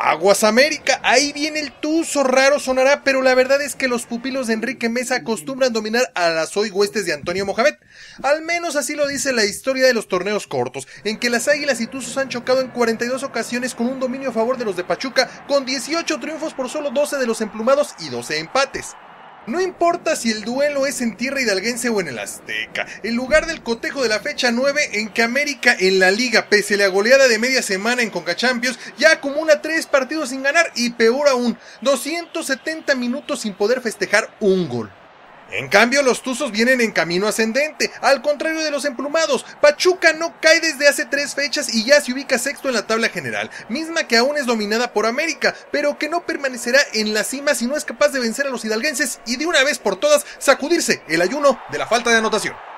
Aguas América, ahí viene el tuzo, raro sonará, pero la verdad es que los pupilos de Enrique Meza acostumbran dominar a las hoy huestes de Antonio Mohamed. Al menos así lo dice la historia de los torneos cortos, en que las Águilas y Tuzos han chocado en 42 ocasiones con un dominio a favor de los de Pachuca, con 18 triunfos por solo 12 de los emplumados y 12 empates. No importa si el duelo es en tierra hidalguense o en el Azteca, el lugar del cotejo de la fecha 9 en que América en la liga, pese a la goleada de media semana en CONCACHAMPIONS, ya acumula 3 partidos sin ganar y peor aún, 270 minutos sin poder festejar un gol. En cambio, los Tuzos vienen en camino ascendente, al contrario de los emplumados. Pachuca no cae desde hace 3 fechas y ya se ubica sexto en la tabla general, misma que aún es dominada por América, pero que no permanecerá en la cima si no es capaz de vencer a los hidalguenses y de una vez por todas sacudirse el ayuno de la falta de anotación.